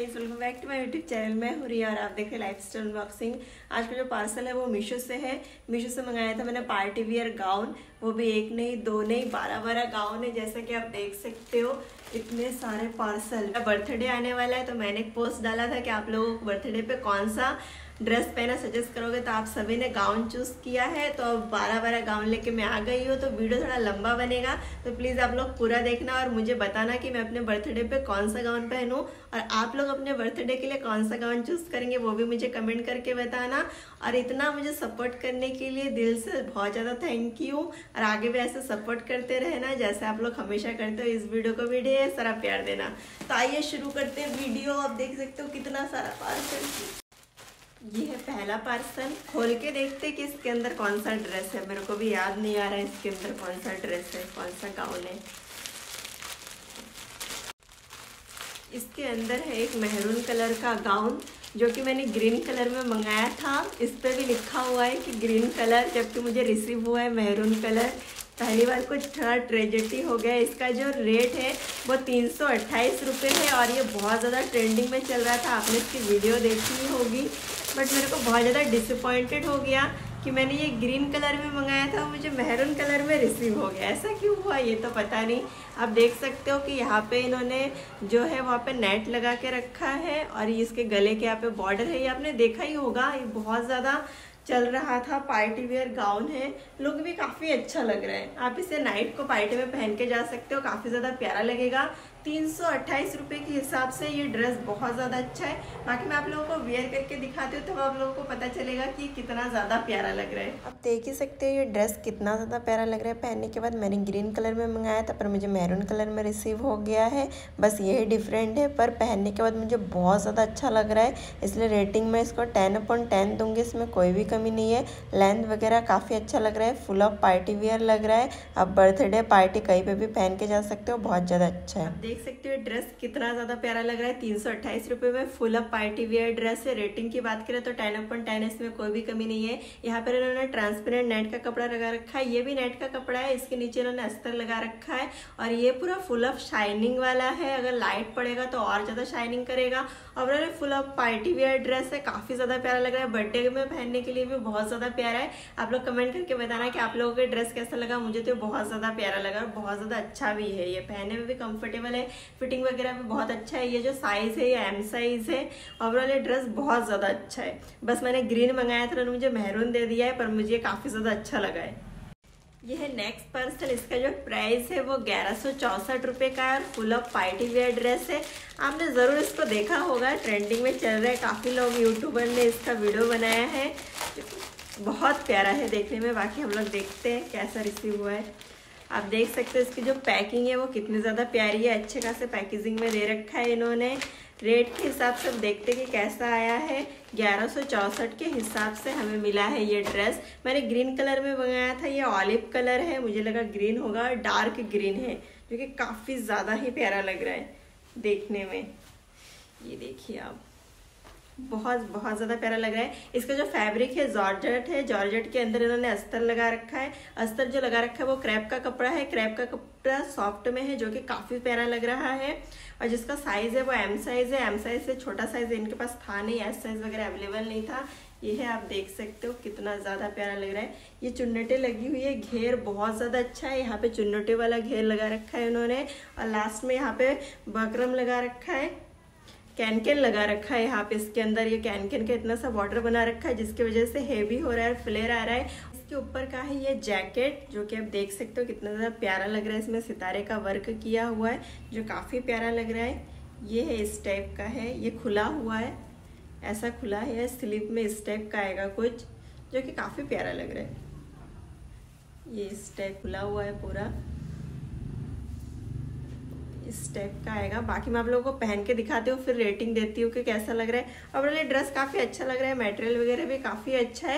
Guys, welcome back to my YouTube channel. मैं हूँ रिया और आप देख रहे हैं लाइफस्टाइल अनबॉक्सिंग। आज का जो पार्सल है वो मीशो से है। मीशो से मंगाया था मैंने पार्टी वियर गाउन, वो भी एक नहीं दो नहीं 12 गाउन है। जैसा कि आप देख सकते हो इतने सारे पार्सल। बर्थडे आने वाला है तो मैंने एक पोस्ट डाला था कि आप लोगों को बर्थडे पे कौन सा ड्रेस पहना सजेस्ट करोगे, तो आप सभी ने गाउन चूज किया है। तो अब 12 गाउन लेके मैं आ गई हूँ, तो वीडियो थोड़ा लंबा बनेगा, तो प्लीज़ आप लोग पूरा देखना और मुझे बताना कि मैं अपने बर्थडे पे कौन सा गाउन पहनूं, और आप लोग अपने बर्थडे के लिए कौन सा गाउन चूज करेंगे वो भी मुझे कमेंट करके बताना। और इतना मुझे सपोर्ट करने के लिए दिल से बहुत ज़्यादा थैंक यू, और आगे भी ऐसे सपोर्ट करते रहना जैसे आप लोग हमेशा करते हो। इस वीडियो को भी ढेर सारा प्यार देना। तो आइए शुरू करते हैं वीडियो। आप देख सकते हो कितना सारा पार्सल। ये है पहला पार्सल, खोल के देखते कि इसके अंदर कौन सा ड्रेस है। मेरे को भी याद नहीं आ रहा है इसके अंदर कौन सा ड्रेस है, कौन सा गाउन है। इसके अंदर है एक मेहरून कलर का गाउन, जो कि मैंने ग्रीन कलर में मंगाया था। इस पे भी लिखा हुआ है कि ग्रीन कलर, जबकि मुझे रिसीव हुआ है मेहरून कलर। पहली बार कुछ थोड़ा ट्रेजेडी हो गया। इसका जो रेट है वो 328 रुपये है, और ये बहुत ज़्यादा ट्रेंडिंग में चल रहा था। आपने इसकी वीडियो देखी होगी, बट मेरे को बहुत ज़्यादा डिसअपॉइंटेड हो गया कि मैंने ये ग्रीन कलर में मंगाया था, मुझे मेहरून कलर में रिसीव हो गया। ऐसा क्यों हुआ ये तो पता नहीं। आप देख सकते हो कि यहाँ पे इन्होंने जो है वहाँ पे नेट लगा के रखा है, और ये इसके गले के यहाँ पे बॉर्डर है। ये आपने देखा ही होगा, ये बहुत ज़्यादा चल रहा था। पार्टी वेयर गाउन है, लुक भी काफ़ी अच्छा लग रहा है। आप इसे नाइट को पार्टी में पहन के जा सकते हो, काफ़ी ज़्यादा प्यारा लगेगा। 328 रुपये के हिसाब से ये ड्रेस बहुत ज़्यादा अच्छा है। बाकी मैं आप लोगों को वेयर करके दिखाती हूँ, तब आप लोगों को पता चलेगा कि कितना ज़्यादा प्यारा लग रहा है। आप देख ही सकते हो ये ड्रेस कितना ज़्यादा प्यारा लग रहा है। पहनने के बाद मैंने ग्रीन कलर में मंगाया था, पर मुझे मैरून कलर में रिसीव हो गया है। बस यही डिफरेंट है, पर पहनने के बाद मुझे बहुत ज़्यादा अच्छा लग रहा है। इसलिए रेटिंग में इसको 10/10 दूँगी। इसमें कोई भी कमी नहीं है। लेंथ वगैरह काफ़ी अच्छा लग रहा है, फुल ऑफ पार्टी वेयर लग रहा है। आप बर्थडे पार्टी कहीं पे भी पहन के जा सकते हो, बहुत ज़्यादा अच्छा है। देख सकते हो ड्रेस कितना ज़्यादा प्यारा लग रहा है। 328 रुपये में full of party wear dress है। रेटिंग की बात करें तो 10/10, इसमें कोई भी कमी नहीं है। यहाँ पर इन्होंने ट्रांसपेरेंट नेट का कपड़ा लगा रखा है, ये भी नेट का कपड़ा है। इसके नीचे इन्होंने अस्तर लगा रखा है, और ये पूरा फुल ऑफ शाइनिंग वाला है। अगर लाइट पड़ेगा तो और ज़्यादा शाइनिंग करेगा। और full of party wear dress है, काफ़ी ज़्यादा प्यारा लग रहा है। बर्थडे में पहनने के लिए भी बहुत ज़्यादा प्यारा है। आप लोग कमेंट करके बताना कि आप लोगों को ड्रेस कैसा लगा। मुझे तो बहुत ज़्यादा प्यारा लगा और बहुत ज़्यादा अच्छा भी है। ये पहनने में भी कंफर्टेबल है, फिटिंग वगैरह भी बहुत अच्छा है। ये जो साइज़ है ये M साइज़ है। ओवरऑल ये ड्रेस बहुत ज़्यादा अच्छा है। बस मैंने ग्रीन मंगाया था, उन्होंने मुझे मेहरून दे दिया है, पर मुझे काफ़ी ज़्यादा अच्छा लगा है। ये है नेक्स्ट पार्सल। इसका जो प्राइस है वो 1164 रुपये का है, full of party wear dress है। आपने ज़रूर इसको देखा होगा, ट्रेंडिंग में चल रहा है। काफ़ी लोग यूट्यूबर ने इसका वीडियो बनाया है, बहुत प्यारा है देखने में। बाकी हम लोग देखते हैं कैसा रिसीव हुआ है। आप देख सकते हो इसकी जो पैकिंग है वो कितनी ज़्यादा प्यारी है। अच्छे खासे पैकेजिंग में दे रखा है इन्होंने। रेट के हिसाब से देखते कि कैसा आया है। 1164 के हिसाब से हमें मिला है ये ड्रेस। मैंने ग्रीन कलर में मंगाया था, ये ऑलिव कलर है, मुझे लगा ग्रीन होगा। डार्क ग्रीन है, जो कि काफ़ी ज़्यादा ही प्यारा लग रहा है देखने में। ये देखिए आप, बहुत ज़्यादा प्यारा लग रहा है। इसका जो फैब्रिक है जॉर्जेट है। जॉर्जेट के अंदर इन्होंने अस्तर लगा रखा है। अस्तर जो लगा रखा है वो क्रैप का कपड़ा है। क्रैप का कपड़ा सॉफ्ट में है, जो कि काफ़ी प्यारा लग रहा है। और जिसका साइज़ है वो M साइज़ है। M साइज़ से छोटा साइज़ इनके पास था नहीं, S साइज़ वगैरह अवेलेबल नहीं था। ये है, आप देख सकते हो कितना ज़्यादा प्यारा लग रहा है। ये चुन्नटें लगी हुई है, घेर बहुत ज़्यादा अच्छा है। यहाँ पे चुन्नटे वाला घेर लगा रखा है उन्होंने, और लास्ट में यहाँ पे बकरम लगा रखा है, कैन लगा रखा है। यहाँ पे इसके अंदर ये कैन का इतना सा बॉर्डर बना रखा है, जिसकी वजह से हेवी हो रहा है, फ्लेयर आ रहा है। इसके ऊपर का है ये जैकेट, जो कि आप देख सकते हो कितना ज़्यादा प्यारा लग रहा है। इसमें सितारे का वर्क किया हुआ है, जो काफ़ी प्यारा लग रहा है। ये है इस टाइप का है, ये खुला हुआ है, ऐसा खुला है। स्लीव में इस टाइप का आएगा कुछ, जो कि काफ़ी प्यारा लग रहा है। ये इस टाइप खुला हुआ है पूरा, इस टाइप का आएगा। बाकी मैं आप लोगों को पहन के दिखाती हूँ, फिर रेटिंग देती हूँ कि कैसा लग रहा है। और ये ड्रेस काफ़ी अच्छा लग रहा है, मटेरियल वगैरह भी काफ़ी अच्छा है।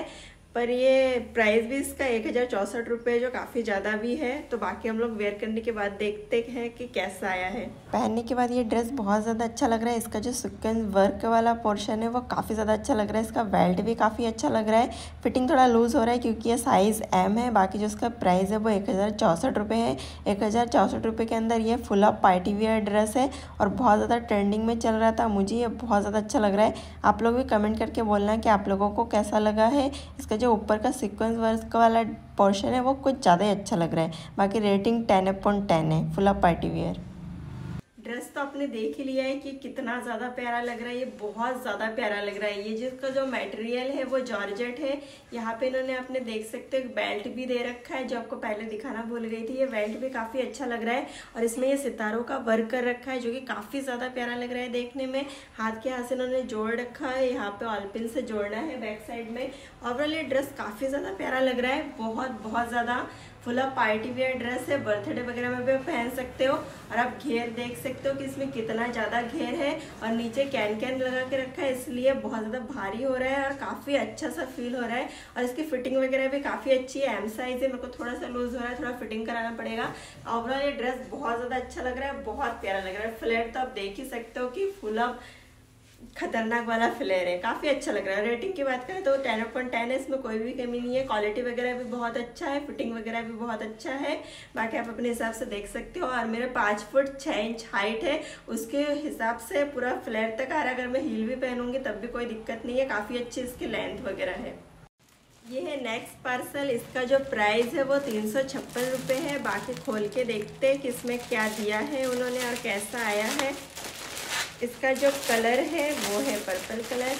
पर ये प्राइस भी इसका 1064 रुपये, जो काफ़ी ज़्यादा भी है। तो बाकी हम लोग वेयर करने के बाद देखते हैं कि कैसा आया है। पहनने के बाद ये ड्रेस बहुत ज़्यादा अच्छा लग रहा है। इसका जो सीक्वेंस वर्क वाला पोर्शन है वो काफ़ी ज़्यादा अच्छा लग रहा है। इसका बेल्ट भी काफ़ी अच्छा लग रहा है। फिटिंग थोड़ा लूज़ हो रहा है क्योंकि ये साइज़ M है। बाकी जो इसका प्राइस है वो 1064 रुपये है। 1064 रुपये के अंदर ये full up party wear dress है और बहुत ज़्यादा ट्रेंडिंग में चल रहा था। मुझे ये बहुत ज़्यादा अच्छा लग रहा है। आप लोग भी कमेंट करके बोलना कि आप लोगों को कैसा लगा है। इसका जो ऊपर का सीक्वेंस वर्क वाला पोर्शन है वो कुछ ज़्यादा ही अच्छा लग रहा है। बाकी रेटिंग 10/10 है। Full up party wear dress तो आपने देख ही लिया है कि कितना ज़्यादा प्यारा लग रहा है। ये बहुत ज़्यादा प्यारा लग रहा है। ये जिसका जो मटेरियल है वो जॉर्जेट है। यहाँ पे इन्होंने अपने देख सकते हो एक बेल्ट भी दे रखा है, जो आपको पहले दिखाना भूल गई थी। ये बेल्ट भी काफ़ी अच्छा लग रहा है और इसमें ये सितारों का वर्क कर रखा है जो कि काफ़ी ज़्यादा प्यारा लग रहा है देखने में। हाथ के हाथ से इन्होंने जोड़ रखा है, यहाँ पे ऑलपिन से जोड़ना है बैक साइड में। ओवरऑल ये ड्रेस काफ़ी ज़्यादा प्यारा लग रहा है, बहुत ज़्यादा। Full up party wear dress है, बर्थडे वगैरह में भी आप पहन सकते हो। और आप घेर देख सकते हो कि इसमें कितना ज़्यादा घेर है और नीचे कैन लगा के रखा है, इसलिए बहुत ज़्यादा भारी हो रहा है और काफ़ी अच्छा सा फील हो रहा है। और इसकी फिटिंग वगैरह भी काफ़ी अच्छी है। M साइज है, मेरे को थोड़ा सा लूज हो रहा है, थोड़ा फिटिंग कराना पड़ेगा। ओवरऑल ये ड्रेस बहुत ज़्यादा अच्छा लग रहा है, बहुत प्यारा लग रहा है। फ्लेयर तो आप देख ही सकते हो कि फुल अप खतरनाक वाला फ्लेयर है, काफ़ी अच्छा लग रहा है। रेटिंग की बात करें तो 10/10 है, इसमें कोई भी कमी नहीं है। क्वालिटी वगैरह भी बहुत अच्छा है, फिटिंग वगैरह भी बहुत अच्छा है। बाकी आप अपने हिसाब से देख सकते हो। और मेरे 5 फुट 6 इंच हाइट है, उसके हिसाब से पूरा फ्लेयर तक आ रहा है। अगर मैं हील भी पहनूंगी तब भी कोई दिक्कत नहीं है, काफ़ी अच्छी इसकी लेंथ वगैरह है। ये है नेक्स्ट पार्सल। इसका जो प्राइस है वो 356 रुपये है। बाकी खोल के देखते हैं कि इसमें क्या दिया है उन्होंने और कैसा आया है। इसका जो कलर है वो है पर्पल कलर।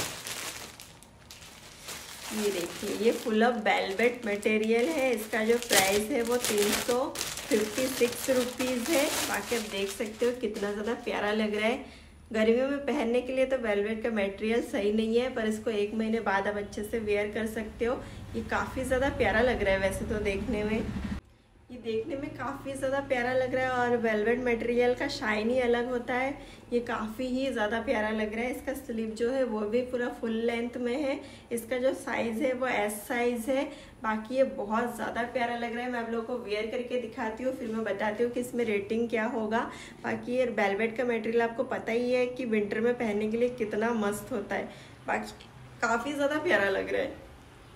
ये देखिए, ये फुल ऑफ वेलवेट मटेरियल है। इसका जो प्राइस है वो 356 रुपीज़ है। बाकी आप देख सकते हो कितना ज़्यादा प्यारा लग रहा है। गर्मियों में पहनने के लिए तो वेलवेट का मटेरियल सही नहीं है, पर इसको 1 महीने बाद आप अच्छे से वेयर कर सकते हो। ये काफ़ी ज़्यादा प्यारा लग रहा है वैसे तो देखने में। ये देखने में काफ़ी ज़्यादा प्यारा लग रहा है और वेलवेट मटेरियल का शाइन ही अलग होता है। ये काफ़ी ही ज़्यादा प्यारा लग रहा है। इसका स्लीव जो है वो भी पूरा फुल लेंथ में है। इसका जो साइज़ है वो S साइज़ है। बाकी ये बहुत ज़्यादा प्यारा लग रहा है। मैं आप लोगों को वेयर करके दिखाती हूँ, फिर मैं बताती हूँ कि इसमें रेटिंग क्या होगा। बाकी ये वेलवेट का मटेरियल आपको पता ही है कि विंटर में पहनने के लिए कितना मस्त होता है। बाकी काफ़ी ज़्यादा प्यारा लग रहा है।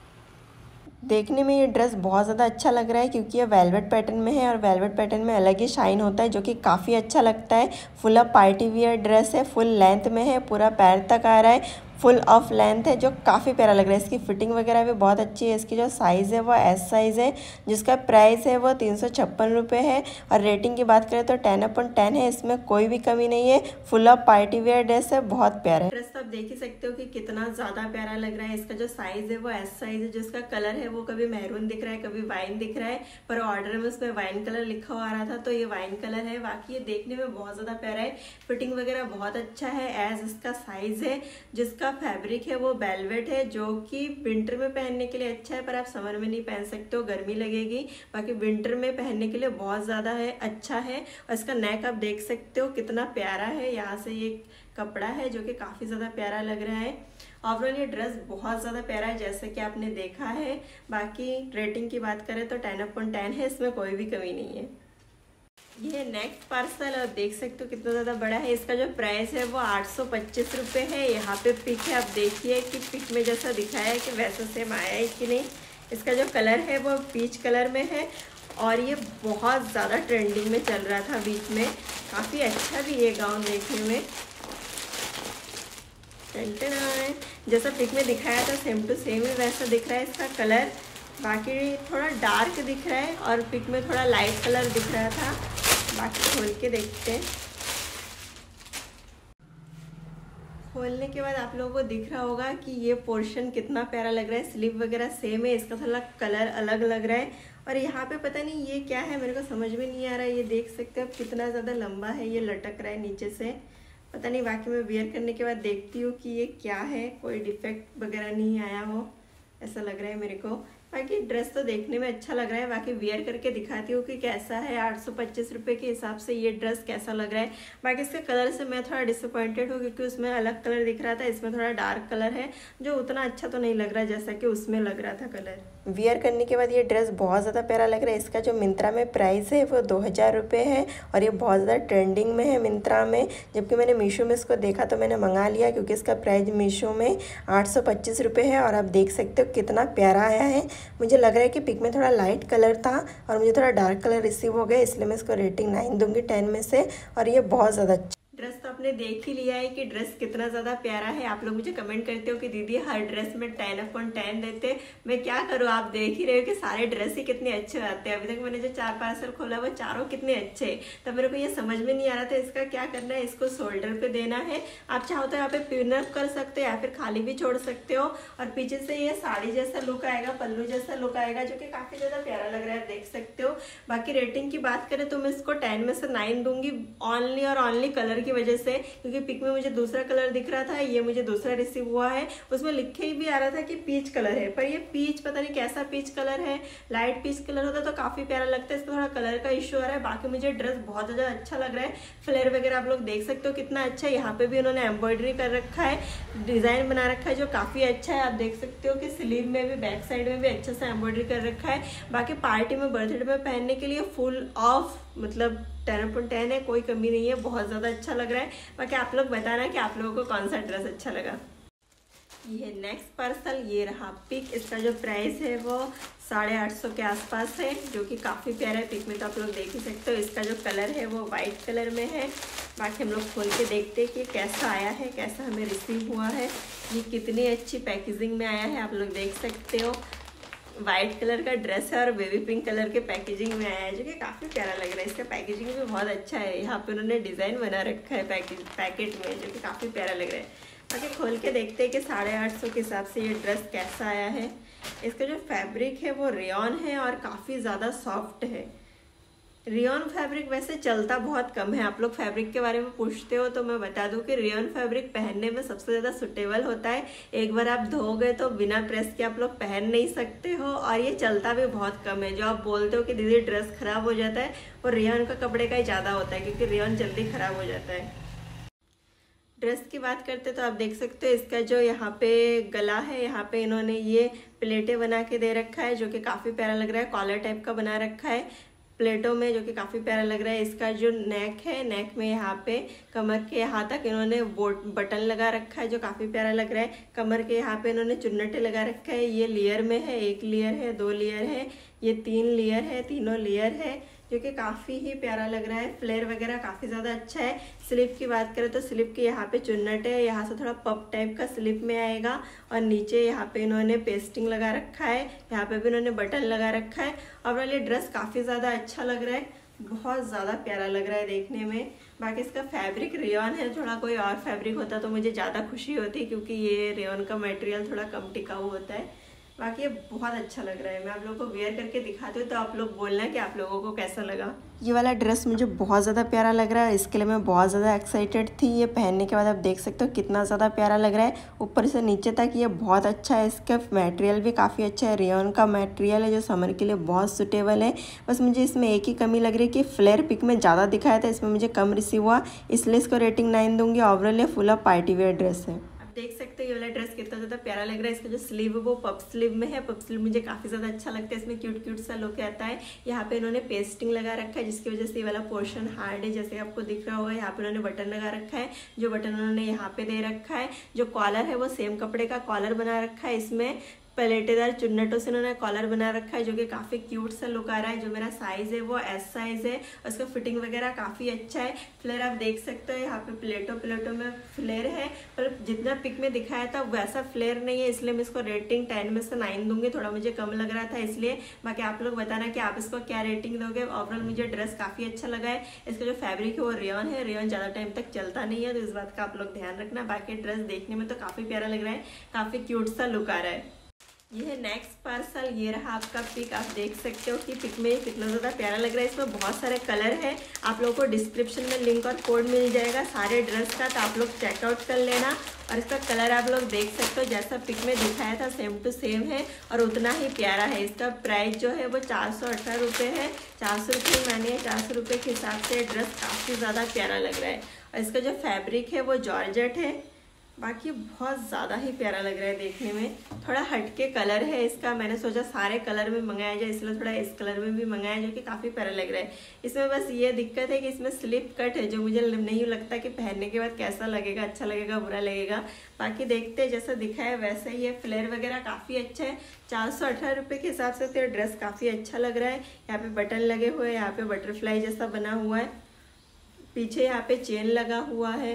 देखने में ये ड्रेस बहुत ज़्यादा अच्छा लग रहा है क्योंकि ये वेलवेट पैटर्न में है और वेलवेट पैटर्न में अलग ही शाइन होता है जो कि काफ़ी अच्छा लगता है। Full up party wear dress है, फुल लेंथ में है, पूरा पैर तक आ रहा है, फुल ऑफ लेंथ है, जो काफ़ी प्यारा लग रहा है। इसकी फिटिंग वगैरह भी बहुत अच्छी है। इसकी जो साइज़ है वो S साइज़ है, जिसका प्राइस है वो 356 रुपये है। और रेटिंग की बात करें तो 10/10 है, इसमें कोई भी कमी नहीं है। Full of party wear dress है, बहुत प्यारा है। ड्रेस तो आप देख ही सकते हो कि कितना ज़्यादा प्यारा लग रहा है। इसका जो साइज़ है वो S साइज़ है, जिसका कलर है वो कभी मैरून दिख रहा है, कभी वाइन दिख रहा है, पर ऑर्डर में उसमें वाइन कलर लिखा हुआ आ रहा था तो ये वाइन कलर है। बाकी ये देखने में बहुत ज़्यादा प्यारा है, फिटिंग वगैरह बहुत अच्छा है। एज इसका साइज़ है, जिसका फैब्रिक है वो वेलवेट है, जो कि विंटर में पहनने के लिए अच्छा है, पर आप समर में नहीं पहन सकते हो, गर्मी लगेगी। बाकी विंटर में पहनने के लिए बहुत ज़्यादा है, अच्छा है। और इसका नेक आप देख सकते हो कितना प्यारा है। यहाँ से ये कपड़ा है जो कि काफ़ी ज़्यादा प्यारा लग रहा है। ओवरऑल ये ड्रेस बहुत ज़्यादा प्यारा है जैसे कि आपने देखा है। बाकी रेटिंग की बात करें तो 10/10 है, इसमें कोई भी कमी नहीं है। ये नेक्स्ट पार्सल और देख सकते हो कितना ज़्यादा बड़ा है। इसका जो प्राइस है वो 825 रुपये है। यहाँ पे पिक है, आप देखिए कि पिक में जैसा दिखाया है कि वैसा सेम आया है कि नहीं। इसका जो कलर है वो पीच कलर में है और ये बहुत ज़्यादा ट्रेंडिंग में चल रहा था बीच में। काफ़ी अच्छा भी ये गाउन देखने में, जैसा पिक में दिखाया था सेम टू सेम ही वैसा दिख रहा है इसका कलर। बाकी थोड़ा डार्क दिख रहा है और पिक में थोड़ा लाइट कलर दिख रहा था। बाकी खोल के देखते हैं। खोलने के बाद आप लोगों को दिख रहा होगा कि ये पोर्शन कितना प्यारा लग रहा है। स्लीव वगैरह सेम है, इसका थोड़ा कलर अलग लग रहा है। और यहाँ पे पता नहीं ये क्या है, मेरे को समझ में नहीं आ रहा है। ये देख सकते हो आप कितना ज़्यादा लंबा है, ये लटक रहा है नीचे से, पता नहीं। बाकी मैं वेयर करने के बाद देखती हूँ कि ये क्या है, कोई डिफेक्ट वगैरह नहीं आया हो, ऐसा लग रहा है मेरे को। बाकी ड्रेस तो देखने में अच्छा लग रहा है, बाकी वेयर करके दिखाती हूँ कि कैसा है। 825 रुपये के हिसाब से ये ड्रेस कैसा लग रहा है। बाकी इसके कलर से मैं थोड़ा डिसअपॉइंटेड हूँ, क्योंकि उसमें अलग कलर दिख रहा था, इसमें थोड़ा डार्क कलर है जो उतना अच्छा तो नहीं लग रहा जैसा कि उसमें लग रहा था कलर। वियर करने के बाद ये ड्रेस बहुत ज़्यादा प्यारा लग रहा है। इसका जो मिंत्रा में प्राइस है वो 2000 रुपये है और ये बहुत ज़्यादा ट्रेंडिंग में है मिंत्रा में। जबकि मैंने मीशो में इसको देखा तो मैंने मंगा लिया, क्योंकि इसका प्राइस मीशो में 825 रुपये है। और आप देख सकते हो कितना प्यारा आया है। मुझे लग रहा है कि पिक में थोड़ा लाइट कलर था और मुझे थोड़ा डार्क कलर रिसीव हो गया, इसलिए मैं इसको रेटिंग 9 दूंगी 10 में से। और ये बहुत ज़्यादा अच्छा ड्रेस तो आपने देख ही लिया है कि ड्रेस कितना ज़्यादा प्यारा है। आप लोग मुझे कमेंट करते हो कि दीदी हर ड्रेस में 10/10 देते। मैं क्या करूँ, आप देख ही रहे हो कि सारे ड्रेस ही कितने अच्छे आते हैं। अभी तक मैंने जो 4 पार्सल खोला वो चारों कितने अच्छे हैं। तब मेरे को ये समझ में नहीं आ रहा था इसका क्या करना है। इसको शोल्डर पे देना है, आप चाहो तो यहाँ पे पिन अप कर सकते हो या फिर खाली भी छोड़ सकते हो। और पीछे से ये साड़ी जैसा लुक आएगा, पल्लू जैसा लुक आएगा, जो कि काफ़ी ज़्यादा प्यारा लग रहा है, देख सकते हो। बाकी रेटिंग की बात करें तो मैं इसको 10 में से 9 दूंगी, ओनली और ओनली कलर की वजह से। क्योंकि पिक में मुझे दूसरा कलर दिख रहा था, ये मुझे दूसरा रिसीव हुआ है। उसमें लिखे ही भी आ रहा था कि पीच कलर है, पर ये पीच पता नहीं कैसा पीच कलर है। लाइट पीच कलर होता तो काफी प्यारा लगता है, इसमें थोड़ा कलर का इश्यू आ रहा है। बाकी मुझे ड्रेस बहुत ज्यादा अच्छा लग रहा है। फ्लेयर वगैरह आप लोग देख सकते हो कितना अच्छा है। यहाँ पे भी उन्होंने एम्ब्रॉयडरी कर रखा है, डिजाइन बना रखा है जो काफी अच्छा है। आप देख सकते हो कि स्लीव में भी, बैक साइड में भी अच्छा सा एम्ब्रॉयडरी कर रखा है। बाकी पार्टी में, बर्थडे में पहनने के लिए फुल ऑफ मतलब 10/10 है, कोई कमी नहीं है, बहुत ज़्यादा अच्छा लग रहा है। बाकी आप लोग बताना कि आप लोगों को कौन सा ड्रेस अच्छा लगा। ये नेक्स्ट पार्सल, ये रहा पिक। इसका जो प्राइस है वो 850 के आसपास है, जो कि काफ़ी प्यारा है। पिक में तो आप लोग देख ही सकते हो। इसका जो कलर है वो वाइट कलर में है। बाकी हम लोग खोल के देखते हैं कि कैसा आया है, कैसा हमें रिसीव हुआ है। ये कितनी अच्छी पैकेजिंग में आया है, आप लोग देख सकते हो। वाइट कलर का ड्रेस है और बेबी पिंक कलर के पैकेजिंग में आया है, जो कि काफ़ी प्यारा लग रहा है। इसका पैकेजिंग भी बहुत अच्छा है। यहाँ पे उन्होंने डिज़ाइन बना रखा है पैकेट में, जो कि काफ़ी प्यारा लग रहा है। बाकी खोल के देखते हैं कि 850 के हिसाब से ये ड्रेस कैसा आया है। इसका जो फैब्रिक है वो रेयॉन है और काफ़ी ज़्यादा सॉफ्ट है। रेयॉन फैब्रिक वैसे चलता बहुत कम है। आप लोग फैब्रिक के बारे में पूछते हो तो मैं बता दूं कि रेयॉन फैब्रिक पहनने में सबसे ज़्यादा सुटेबल होता है। एक बार आप धोगे तो बिना प्रेस के आप लोग पहन नहीं सकते हो, और ये चलता भी बहुत कम है। जो आप बोलते हो कि दीदी ड्रेस खराब हो जाता है, वो रेयॉन का कपड़े का ही ज़्यादा होता है, क्योंकि रेयॉन जल्दी खराब हो जाता है। ड्रेस की बात करते तो आप देख सकते हो इसका जो यहाँ पे गला है, यहाँ पे इन्होंने ये प्लेटें बना के दे रखा है, जो कि काफ़ी प्यारा लग रहा है। कॉलर टाइप का बना रखा है प्लेटों में, जो कि काफ़ी प्यारा लग रहा है। इसका जो नेक है, नेक में यहाँ पे कमर के यहाँ तक इन्होंने बटन लगा रखा है, जो काफ़ी प्यारा लग रहा है। कमर के यहाँ पे इन्होंने चुन्नटे लगा रखा है। ये लेयर में है, 1 लेयर है, 2 लेयर है, ये 3 लेयर है, तीनों लेयर है, जो कि काफ़ी ही प्यारा लग रहा है। फ्लेयर वगैरह काफ़ी ज़्यादा अच्छा है। स्लिप की बात करें तो स्लिप के यहाँ पे चुन्नट है, यहाँ से थोड़ा पप टाइप का स्लिप में आएगा। और नीचे यहाँ पे इन्होंने पेस्टिंग लगा रखा है, यहाँ पे भी इन्होंने बटन लगा रखा है। और ये ड्रेस काफ़ी ज़्यादा अच्छा लग रहा है, बहुत ज़्यादा प्यारा लग रहा है देखने में। बाकी इसका फैब्रिक रेयॉन है, थोड़ा कोई और फैब्रिक होता तो मुझे ज़्यादा खुशी होती, क्योंकि ये रेयॉन का मटेरियल थोड़ा कम टिकाऊ होता है। बाकी ये बहुत अच्छा लग रहा है। मैं आप लोगों को वेयर करके दिखाती हूँ तो आप लोग बोलना कि आप लोगों को कैसा लगा। ये वाला ड्रेस मुझे बहुत ज़्यादा प्यारा लग रहा है, इसके लिए मैं बहुत ज़्यादा एक्साइटेड थी। ये पहनने के बाद आप देख सकते हो कितना ज़्यादा प्यारा लग रहा है, ऊपर से नीचे तक ये बहुत अच्छा है। इसका मटेरियल भी काफ़ी अच्छा है, रेयॉन का मटेरियल है, जो समर के लिए बहुत सूटेबल है। बस मुझे इसमें एक ही कमी लग रही है कि फ्लेयर पिक में ज़्यादा दिखाया था, इसमें मुझे कम रिसीव हुआ, इसलिए इसको रेटिंग 9 दूंगी। ओवरऑल ये full of party wear dress है। देख सकते हो ये वाला ड्रेस कितना ज़्यादा प्यारा लग रहा है। इसका जो स्लीव है वो पप स्लीव में है। पप स्लीव मुझे काफ़ी ज़्यादा अच्छा लगता है, इसमें क्यूट क्यूट सा लुक आता है। यहाँ पे इन्होंने पेस्टिंग लगा रखा है, जिसकी वजह से ये वाला पोर्शन हार्ड है, जैसे आपको दिख रहा होगा। यहाँ पे उन्होंने बटन लगा रखा है, जो बटन उन्होंने यहाँ पे दे रखा है। जो कॉलर है वो सेम कपड़े का कॉलर बना रखा है, इसमें पलेटेदार चुन्नटों से इन्होंने कॉलर बना रखा है, जो कि काफ़ी क्यूट सा लुक आ रहा है। जो मेरा साइज़ है वो एस साइज़ है, उसका फिटिंग वगैरह काफ़ी अच्छा है। फ्लेयर आप देख सकते हो, यहाँ पे प्लेटों में फ्लेयर है, पर जितना पिक में दिखाया था वैसा फ्लेयर नहीं है, इसलिए मैं इसको रेटिंग 10 में से 9 दूंगी। थोड़ा मुझे कम लग रहा था इसलिए। बाकी आप लोग बताना कि आप इसको क्या रेटिंग दोगे। ओवरऑल मुझे ड्रेस काफ़ी अच्छा लगा है। इसका जो फैब्रिक है वो रेयॉन है, रेयॉन ज़्यादा टाइम तक चलता नहीं है, तो इस बात का आप लोग ध्यान रखना। बाकी ड्रेस देखने में तो काफ़ी प्यारा लग रहा है, काफ़ी क्यूट सा लुक आ रहा है। ये है नेक्स्ट पार्सल। ये रहा आपका पिक। आप देख सकते हो कि पिक में कितना ज़्यादा प्यारा लग रहा है। इसमें बहुत सारे कलर हैं। आप लोगों को डिस्क्रिप्शन में लिंक और कोड मिल जाएगा सारे ड्रेस का, तो आप लोग चेकआउट कर लेना। और इसका कलर आप लोग देख सकते हो जैसा पिक में दिखाया था सेम टू सेम है और उतना ही प्यारा है। इसका प्राइस जो है वो 418 रुपये है। 400 रुपये मानिए, 400 रुपये के हिसाब से ड्रेस काफ़ी ज़्यादा प्यारा लग रहा है। और इसका जो फैब्रिक है वो जॉर्जेट है। बाकी बहुत ज़्यादा ही प्यारा लग रहा है देखने में। थोड़ा हटके कलर है इसका। मैंने सोचा सारे कलर में मंगाया जाए, इसलिए थोड़ा इस कलर में भी मंगाया जो कि काफ़ी प्यारा लग रहा है। इसमें बस ये दिक्कत है कि इसमें स्लिप कट है, जो मुझे नहीं लगता कि पहनने के बाद कैसा लगेगा, अच्छा लगेगा बुरा लगेगा। बाकी देखते हैं, जैसा दिखा है वैसा ही है। फ्लेयर वगैरह काफ़ी अच्छा है। 418 रुपये के हिसाब से तो ड्रेस काफ़ी अच्छा लग रहा है। यहाँ पे बटन लगे हुए हैं, यहाँ पे बटरफ्लाई जैसा बना हुआ है, पीछे यहाँ पे चेन लगा हुआ है।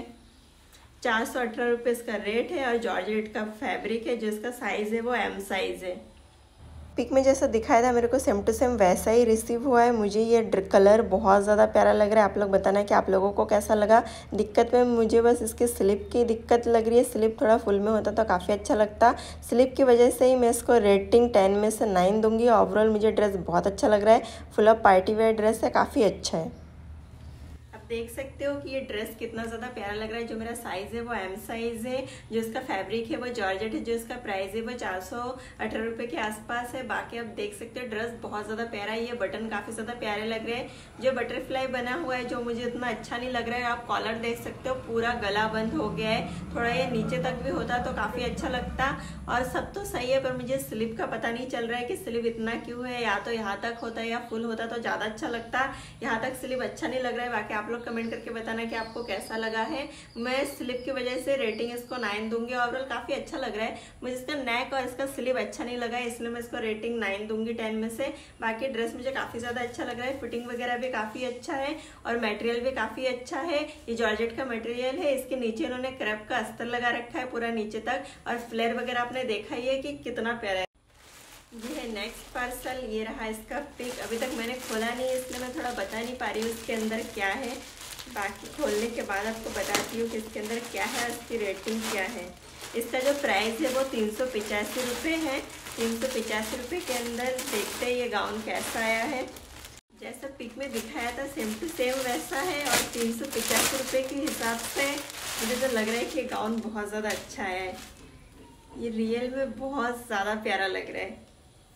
418 रुपये इसका रेट है। और जॉर्जेट का फैब्रिक है, जो इसका साइज़ है वो M साइज़ है। पिक में जैसा दिखाया था मेरे को सेम टू सेम वैसा ही रिसीव हुआ है। मुझे ये कलर बहुत ज़्यादा प्यारा लग रहा है। आप लोग बताना कि आप लोगों को कैसा लगा। दिक्कत में मुझे बस इसके स्लिप की दिक्कत लग रही है। स्लिप थोड़ा फुल में होता तो काफ़ी अच्छा लगता। स्लिप की वजह से ही मैं इसको रेटिंग 10 में से 9 दूंगी। ओवरऑल मुझे ड्रेस बहुत अच्छा लग रहा है। Full of party wear dress है, काफ़ी अच्छा है। देख सकते हो कि ये ड्रेस कितना ज़्यादा प्यारा लग रहा है। जो मेरा साइज़ है वो M साइज़ है। जो इसका फैब्रिक है वो जॉर्जेट है। जो इसका प्राइस है वो 418 रुपये के आसपास है। बाकी आप देख सकते हो ड्रेस बहुत ज़्यादा प्यारा है। ये बटन काफ़ी ज़्यादा प्यारे लग रहे हैं। जो बटरफ्लाई बना हुआ है जो मुझे इतना अच्छा नहीं लग रहा है। आप कॉलर देख सकते हो पूरा गला बंद हो गया है। थोड़ा ये नीचे तक भी होता तो काफ़ी अच्छा लगता। और सब तो सही है, पर मुझे स्लिप का पता नहीं चल रहा है कि स्लिप इतना क्यों है। या तो यहाँ तक होता है या फुल होता तो ज़्यादा अच्छा लगता। यहाँ तक स्लिप अच्छा नहीं लग रहा है। बाकी आप लोग कमेंट करके बताना कि आपको कैसा लगा है। मैं स्लिप की वजह से रेटिंग इसको 9 दूंगी। ओवरऑल काफी अच्छा लग रहा है। मुझे इसका नेक और इसका स्लीव अच्छा नहीं लगा है, इसलिए मैं इसको रेटिंग 9 दूंगी 10 में से। बाकी ड्रेस मुझे काफी ज्यादा अच्छा लग रहा है। फिटिंग वगैरह भी काफी अच्छा है और मटेरियल भी काफी अच्छा है। ये जॉर्जेट का मटेरियल है। इसके नीचे इन्होंने क्रैप का अस्तर लगा रखा है पूरा नीचे तक। और फ्लेयर वगैरह आपने देखा ही है कि कितना प्यारा है। ये है नेक्स्ट पार्सल। ये रहा इसका पिक। अभी तक मैंने खोला नहीं है, इसलिए मैं थोड़ा बता नहीं पा रही हूँ इसके अंदर क्या है। बाकी खोलने के बाद आपको बताती हूँ कि इसके अंदर क्या है, इसकी रेटिंग क्या है। इसका जो प्राइस है वो 385 रुपये है। 385 रुपये के अंदर देखते हैं ये गाउन कैसा आया है। जैसा पिक में दिखाया था सेम टू सेम वैसा है। और 385 रुपये के हिसाब से मुझे तो लग रहा है कि ये गाउन बहुत ज़्यादा अच्छा आया है। ये रियल में बहुत ज़्यादा प्यारा लग रहा है,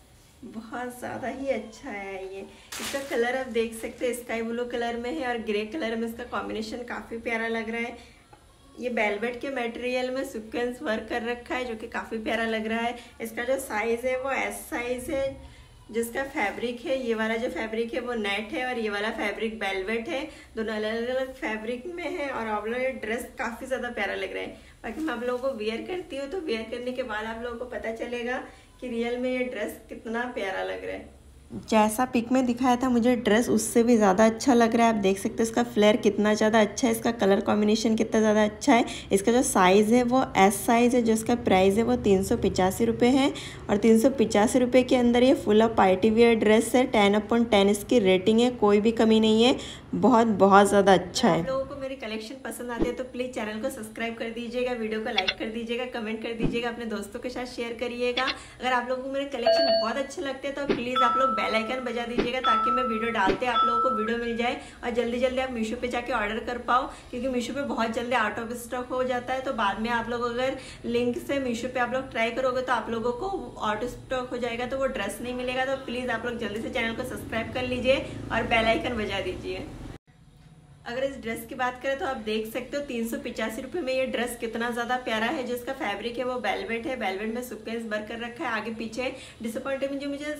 बहुत ज़्यादा ही अच्छा है। ये इसका कलर आप देख सकते हैं स्काई ब्लू कलर में है और ग्रे कलर में। इसका कॉम्बिनेशन काफ़ी प्यारा लग रहा है। ये वेलवेट के मटेरियल में सीक्वेंस वर्क कर रखा है, जो कि काफ़ी प्यारा लग रहा है। इसका जो साइज़ है वो S साइज़ है। जिसका फैब्रिक है, ये वाला जो फैब्रिक है वो नेट है और ये वाला फैब्रिक वेलवेट है। दोनों अलग अलग फैब्रिक में है। और आप लोग ये ड्रेस काफ़ी ज़्यादा प्यारा लग रहा है। बाकी मैं आप लोगों को वेयर करती हूँ, तो वेयर करने के बाद आप लोगों को पता चलेगा कि रियल में ये ड्रेस कितना प्यारा लग रहा है। जैसा पिक में दिखाया था मुझे ड्रेस उससे भी ज़्यादा अच्छा लग रहा है। आप देख सकते हैं इसका फ्लेयर कितना ज़्यादा अच्छा है, इसका कलर कॉम्बिनेशन कितना ज़्यादा अच्छा है। इसका जो साइज़ है वो S साइज़ है। जो इसका प्राइस है वो 385 रुपये है। और 385 रुपये के अंदर ये full of party wear dress है। 10/10 इसकी रेटिंग है, कोई भी कमी नहीं है। बहुत ज़्यादा अच्छा है। लोगों को मेरी कलेक्शन पसंद आती है तो प्लीज़ चैनल को सब्सक्राइब कर दीजिएगा, वीडियो को लाइक कर दीजिएगा, कमेंट कर दीजिएगा, अपने दोस्तों के साथ शेयर करिएगा। अगर आप लोगों को मेरे कलेक्शन बहुत अच्छे लगते हैं तो प्लीज़ आप लोग बेल आइकन बजा दीजिएगा, ताकि मैं वीडियो डालते आप लोगों को वीडियो मिल जाए और जल्दी जल्दी आप मीशो पे जाके ऑर्डर कर पाओ। क्योंकि मीशो पे बहुत जल्दी आउट ऑफ स्टॉक हो जाता है। तो बाद में आप लोग अगर लिंक से मीशो पे आप लोग ट्राई करोगे तो आप लोगों को आउट ऑफ स्टॉक हो जाएगा, तो वो ड्रेस नहीं मिलेगा। तो प्लीज़ आप लोग जल्दी से चैनल को सब्सक्राइब कर लीजिए और बेल आइकन बजा दीजिए। अगर इस ड्रेस की बात करें तो आप देख सकते हो 385 रुपये में ये ड्रेस कितना ज़्यादा प्यारा है। जो इसका फैब्रिक है वो वेलवेट है। वेलवेट में सीक्वेंस वर्क कर रखा है आगे पीछे। डिसअपॉइंटेड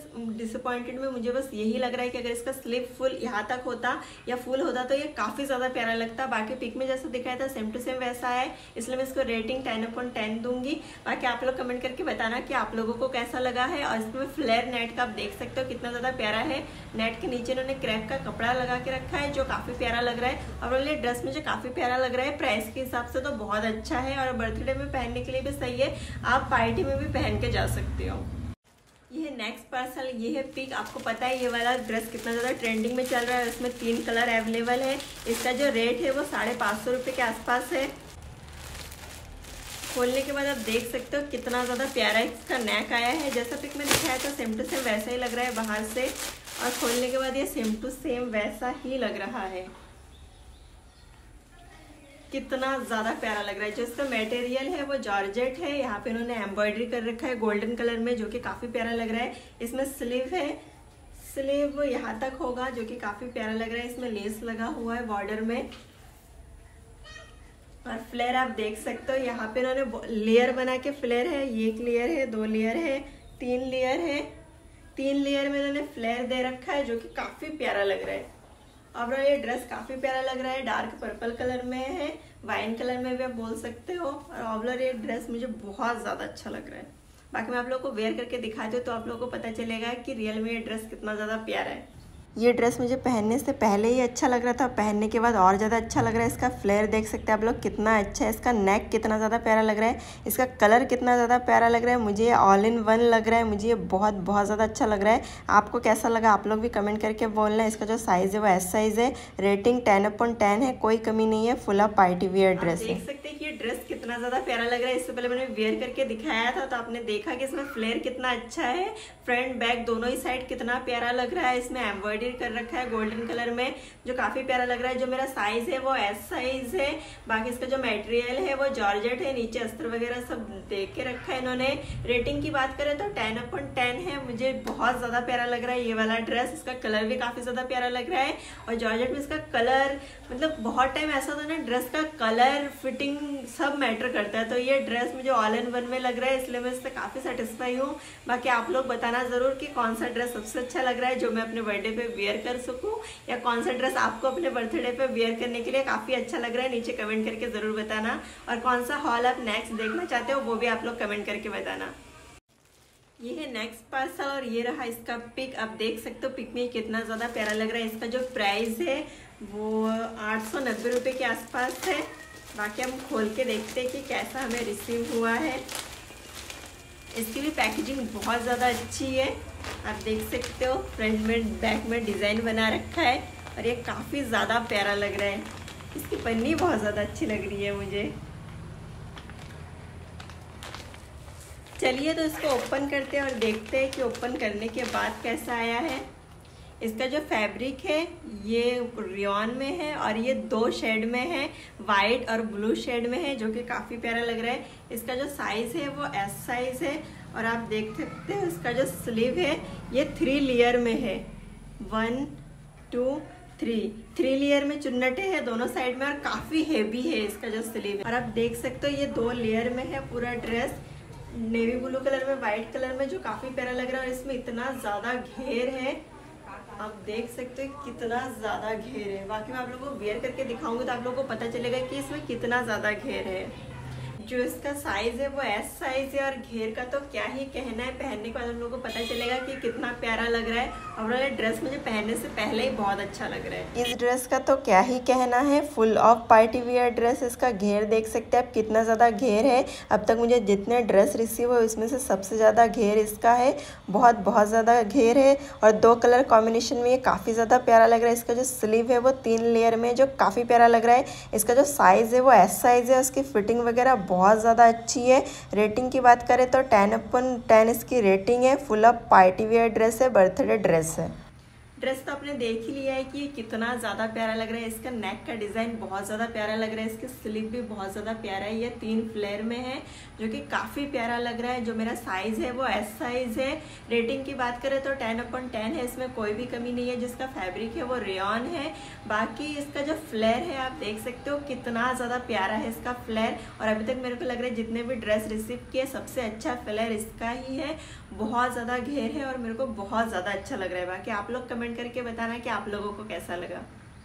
में मुझे बस यही लग रहा है कि अगर इसका स्लीव फुल यहाँ तक होता या फुल होता तो ये काफ़ी ज़्यादा प्यारा लगता। बाकी पिक में जैसा दिखाया था सेम टू सेम वैसा है, इसलिए मैं इसको रेटिंग 10/10 दूंगी। बाकी आप लोग कमेंट करके बताना कि आप लोगों को कैसा लगा है। और इसमें फ्लेयर नेट का आप देख सकते हो कितना ज़्यादा प्यारा है। नेट के नीचे इन्होंने क्रैप का कपड़ा लगा के रखा है, जो काफ़ी प्यारा लग रहा है। और ये ड्रेस मुझे काफ़ी प्यारा लग रहा है। प्राइस के हिसाब से तो बहुत अच्छा है और बर्थडे में पहनने के लिए भी सही है। आप पार्टी में भी पहन के जा सकते हो। ये है नेक्स्ट पार्सल। ये है पिक। आपको पता है ये वाला ड्रेस कितना ज़्यादा ट्रेंडिंग में चल रहा है। इसमें 3 कलर अवेलेबल है। इसका जो रेट है वो 550 रुपये के आसपास है। खोलने के बाद आप देख सकते हो कितना ज़्यादा प्यारा इसका नेक आया है। जैसा पिक में दिखाया था सेम टू सेम वैसा ही लग रहा है बाहर से, और खोलने के बाद ये सेम टू सेम वैसा ही लग रहा है। कितना ज़्यादा प्यारा लग रहा है। जो इसका मटेरियल है वो जॉर्जेट है। यहाँ पे इन्होंने एम्ब्रॉयडरी कर रखा है गोल्डन कलर में, जो कि काफ़ी प्यारा लग रहा है। इसमें स्लीव है, स्लीव यहाँ तक होगा, जो कि काफ़ी प्यारा लग रहा है। इसमें लेस लगा हुआ है बॉर्डर में, और फ्लेयर आप देख सकते हो। यहाँ पे इन्होंने लेयर बना के फ्लेयर है, ये एक लेयर है, 2 लेयर है, 3 लेयर है। 3 लेयर में इन्होंने फ्लेयर दे रखा है, जो कि काफ़ी प्यारा लग रहा है। अब ये ड्रेस काफ़ी प्यारा लग रहा है। डार्क पर्पल कलर में है, वाइन कलर में भी आप बोल सकते हो। और ऑब्लर ये ड्रेस मुझे बहुत ज़्यादा अच्छा लग रहा है। बाकी मैं आप लोगों को वेयर करके दिखाती हूँ तो आप लोगों को पता चलेगा कि रियल में ये ड्रेस कितना ज़्यादा प्यारा है। ये ड्रेस मुझे पहनने से पहले ही अच्छा लग रहा था, पहनने के बाद और ज़्यादा अच्छा लग रहा है। इसका फ्लेयर देख सकते हैं आप लोग कितना अच्छा है। इसका नेक कितना ज़्यादा प्यारा लग रहा है, इसका कलर कितना ज़्यादा प्यारा लग रहा है। मुझे ये ऑल इन वन लग रहा है, मुझे ये बहुत ज़्यादा अच्छा लग रहा है। आपको कैसा लगा आप लोग भी कमेंट करके बोलना। इसका जो साइज़ है वो S साइज़ है, रेटिंग 10/10 है, कोई कमी नहीं है, full of party wear dress है। देख सकते हैं कि ये ड्रेस कितना ज़्यादा प्यारा लग रहा है। इससे पहले मैंने वेयर करके दिखाया था तो आपने देखा कि इसमें फ्लेयर कितना अच्छा है, फ्रंट बैक दोनों ही साइड कितना प्यारा लग रहा है। इसमें एम्ब्रॉयडरी कर रखा है गोल्डन कलर में, जो काफी प्यारा लग रहा है। जो मेरा साइज है वो S साइज है। बाकी इसका जो मटेरियल है वो जॉर्जेट है, नीचे अस्तर वगैरह सब दे के रखा है इन्होंने। रेटिंग की बात करें तो 10/10 है। मुझे बहुत ज्यादा प्यारा लग रहा है ये वाला ड्रेस। इसका कलर भी काफी ज्यादा प्यारा लग रहा है, और जॉर्जेट में इसका कलर, मतलब बहुत टाइम ऐसा होता है ना ड्रेस का कलर फिटिंग सब मैटर करता है। तो ये ड्रेस मुझे ऑल इन वन में लग रहा है, इसलिए मैं इससे काफी सेटिस्फाई हूँ। बाकी आप लोग बताना जरूर कि कौन सा ड्रेस सबसे अच्छा लग रहा है जो मैं अपने बर्थडे पे वेयर कर सकूँ, या कौन सा ड्रेस आपको अपने बर्थडे पे वेयर करने के लिए काफी अच्छा लग रहा है। नीचे कमेंट करके जरूर बताना, और कौन सा हॉल आप नेक्स्ट देखना चाहते हो वो भी आप लोग कमेंट करके बताना। ये है नेक्स्ट पार्सल, और ये रहा इसका पिक। आप देख सकते हो पिक में कितना ज्यादा प्यारा लग रहा है। इसका जो प्राइस है वो 890 रुपये के आसपास है। बाकी हम खोल के देखते हैं कि कैसा हमें रिसीव हुआ है। इसकी भी पैकेजिंग बहुत ज़्यादा अच्छी है, आप देख सकते हो। फ्रंट में बैक में डिज़ाइन बना रखा है, और ये काफ़ी ज़्यादा प्यारा लग रहा है। इसकी पन्नी बहुत ज़्यादा अच्छी लग रही है मुझे। चलिए तो इसको ओपन करते हैं और देखते हैं कि ओपन करने के बाद कैसा आया है। इसका जो फैब्रिक है ये रियॉन में है, और ये 2 शेड में है, वाइट और ब्लू शेड में है, जो कि काफ़ी प्यारा लग रहा है। इसका जो साइज़ है वो S साइज़ है, और आप देख सकते हो इसका जो स्लीव है ये 3 लेयर में है। 1 2 3 लेयर में चुन्नटे हैं दोनों साइड में, और काफ़ी हेवी है इसका जो स्लीव है। और आप देख सकते हो ये 2 लेयर में है पूरा ड्रेस, नेवी ब्लू कलर में, वाइट कलर में, जो काफ़ी प्यारा लग रहा है। और इसमें इतना ज़्यादा घेर है, आप देख सकते हो कितना ज़्यादा घेर है। बाकी मैं आप लोगों को वेयर करके दिखाऊंगी तो आप लोगों को पता चलेगा कि इसमें कितना ज़्यादा घेर है। जो इसका साइज़ है वो S साइज़ है, और घेर का तो क्या ही कहना है। पहनने के बाद हम लोगों को पता चलेगा कि कितना प्यारा लग रहा है। और ये ड्रेस मुझे पहनने से पहले ही बहुत अच्छा लग रहा है। इस ड्रेस का तो क्या ही कहना है, full of party wear dress. इसका घेर देख सकते हैं आप कितना ज़्यादा घेर है। अब तक मुझे जितने ड्रेस रिसीव हुए उसमें से सबसे ज़्यादा घेर इसका है, बहुत ज़्यादा घेर है। और 2 कलर कॉम्बिनेशन में ये काफ़ी ज़्यादा प्यारा लग रहा है। इसका जो स्लीव है वो 3 लेयर में, जो काफ़ी प्यारा लग रहा है। इसका जो साइज़ है वो S साइज़ है, उसकी फिटिंग वगैरह बहुत ज़्यादा अच्छी है। रेटिंग की बात करें तो 10/10 इसकी रेटिंग है। Full of party wear dress है, बर्थडे ड्रेस है। ड्रेस तो आपने देख ही लिया है कि कितना ज़्यादा प्यारा लग रहा है। इसका नेक का डिज़ाइन बहुत ज़्यादा प्यारा लग रहा है, इसके स्लीव भी बहुत ज़्यादा प्यारा है। ये 3 फ्लेयर में है, जो कि काफ़ी प्यारा लग रहा है। जो मेरा साइज़ है वो S साइज़ है। रेटिंग की बात करें तो 10/10 है, इसमें कोई भी कमी नहीं है। जिसका फैब्रिक है वो रेयॉन है। बाकी इसका जो फ्लेयर है आप देख सकते हो कितना ज़्यादा प्यारा है इसका फ्लेयर। और अभी तक मेरे को लग रहा है जितने भी ड्रेस रिसीव किए सबसे अच्छा फ्लेयर इसका ही है। बहुत ज़्यादा घेर है और मेरे को बहुत ज़्यादा अच्छा लग रहा है। बाकी आप लोग कमेंट करके बताना कि आप लोगों को कैसा लगा।